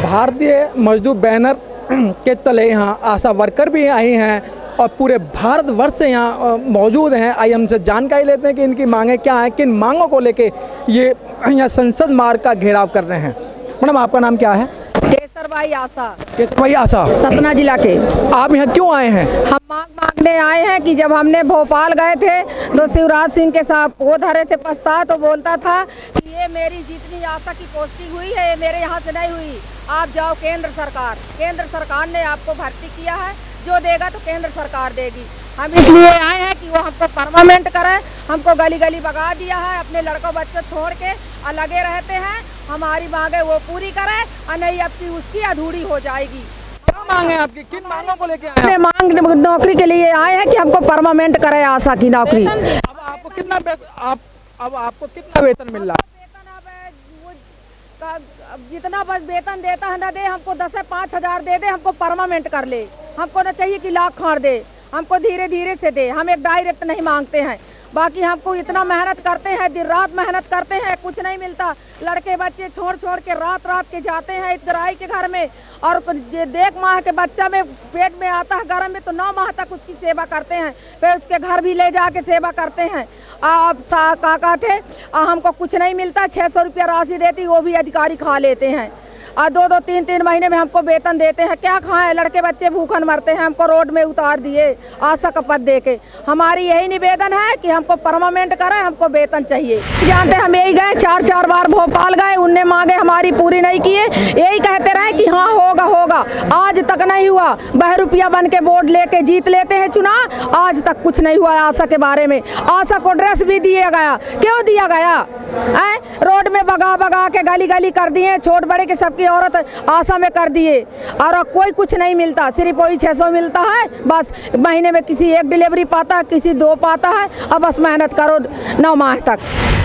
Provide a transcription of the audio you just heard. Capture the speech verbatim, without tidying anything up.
भारतीय मजदूर बैनर के तले यहाँ आशा वर्कर भी आई हैं और पूरे भारतवर्ष से यहाँ मौजूद हैं। आइए हमसे जानकारी लेते हैं कि इनकी मांगें क्या हैं, किन मांगों को लेके ये यहाँ संसद मार्ग का घेराव कर रहे हैं। मैडम, आपका नाम क्या है? केसर भाई आशा। केसर भाई आशा, सतना जिला के। आप यहाँ क्यों आए हैं? हम मांग मांगने आए हैं कि जब हमने भोपाल गए थे तो शिवराज सिंह के साथ वो धरे थे प्रस्ताव, तो बोलता था कि ये मेरी जितनी आशा की पोस्टिंग हुई है ये मेरे यहाँ से नहीं हुई, आप जाओ केंद्र सरकार। केंद्र सरकार ने आपको भर्ती किया है, जो देगा तो केंद्र सरकार देगी। हम इसलिए आए हैं कि वो हमको परमानेंट करे। हमको गली गली भगा दिया है, अपने लड़कों बच्चों छोड़ के लगे रहते हैं। हमारी मांगे वो पूरी करे और नहीं अब की उसकी अधूरी हो जाएगी। क्या मांग है आपकी? किन मांगों को लेके आए हैं? मांग नौकरी के लिए आए हैं कि हमको परमानेंट करे आशा की नौकरी। अब आपको कितना आप अब आपको कितना वेतन मिल रहा है? जितना बस वेतन देता है ना दे, हमको दस से पाँच हजार दे दे, हमको परमानेंट कर ले। हमको न चाहिए कि लाख खाड़ दे, हमको धीरे धीरे से दे। हम एक डायरेक्ट नहीं मांगते हैं। बाकी हमको इतना मेहनत करते हैं, दिन रात मेहनत करते हैं, कुछ नहीं मिलता। लड़के बच्चे छोड़ छोड़ के रात रात के जाते हैं इतराई के घर में, और देख माह के बच्चा में पेट में आता है गर्म में तो नौ माह तक उसकी सेवा करते हैं, फिर उसके घर भी ले जाके सेवा करते हैं। अब काका थे, हमको कुछ नहीं मिलता। छः सौ रुपया राशि देती, वो भी अधिकारी खा लेते हैं। और दो दो तीन तीन महीने में हमको वेतन देते हैं। क्या खाएं? लड़के बच्चे भूखन मरते हैं। हमको रोड में उतार दिए आशा का पद दे के। हमारी यही निवेदन है कि हमको परमानेंट करें, हमको वेतन चाहिए। जानते हम यही गए, चार चार बार भोपाल गए, उनने मांगे हमारी पूरी नहीं किए। यही कहते रहे कि हाँ होगा होगा, आज तक नहीं हुआ। बहरूपिया बन के वोट लेके जीत लेते हैं चुनाव, आज तक कुछ नहीं हुआ आशा के बारे में। आशा को ड्रेस भी दिया गया, क्यों दिया गया? ऐ रोड में बगा बगा के गली गली कर दिए, छोट बड़े के सबकी औरत आशा में कर दिए, और कोई कुछ नहीं मिलता। सिर्फ वही छः सौ मिलता है बस। महीने में किसी एक डिलीवरी पाता है, किसी दो पाता है, और बस मेहनत करो नौ माह तक।